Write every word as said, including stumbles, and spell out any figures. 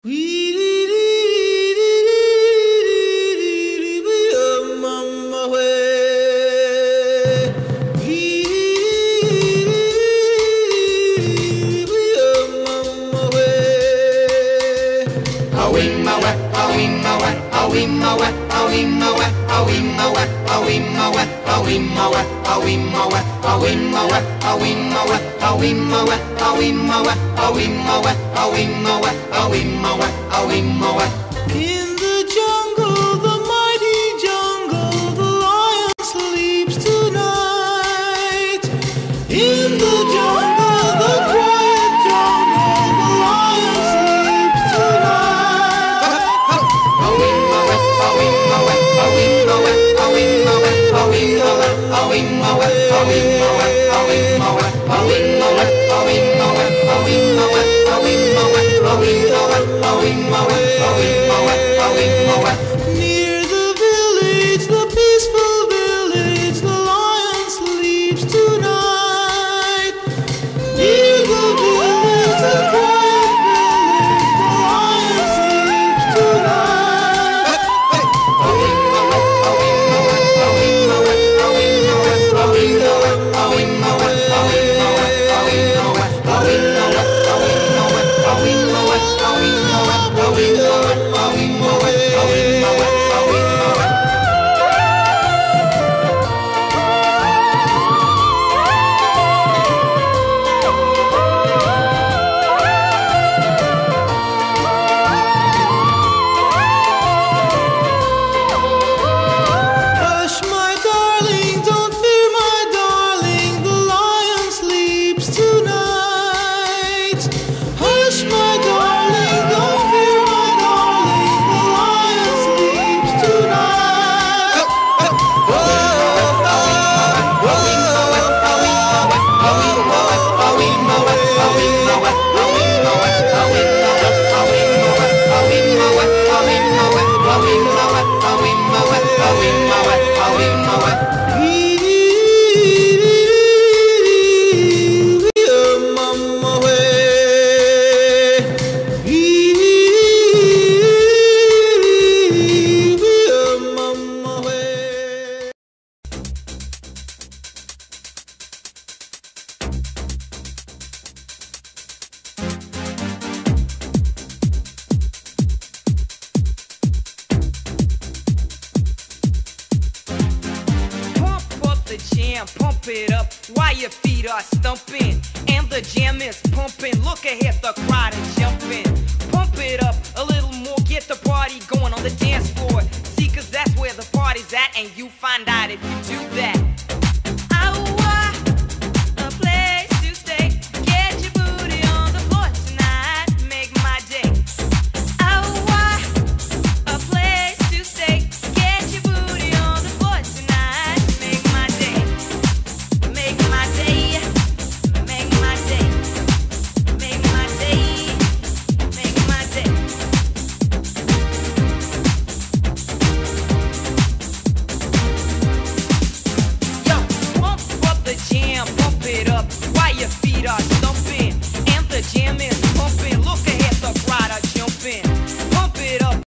In the jungle, the mighty jungle, the lion sleeps tonight. In the jungle, the quiet jungle, the lion sleeps tonight. Near the village, the peaceful village, the lion sleeps tonight. Near the village, the quiet village, the lion sleeps tonight. Hush, my darling, don't fear, my darling, the lion sleeps tonight. Hush, my darling, don't fear, my darling, the lion sleeps tonight. Pump it up while your feet are stumping and the jam is pumping. Look ahead, the crowd is jumping. Pump it up a little more, get the party going on the dance floor. See, cause that's where the party's at, and you find out if you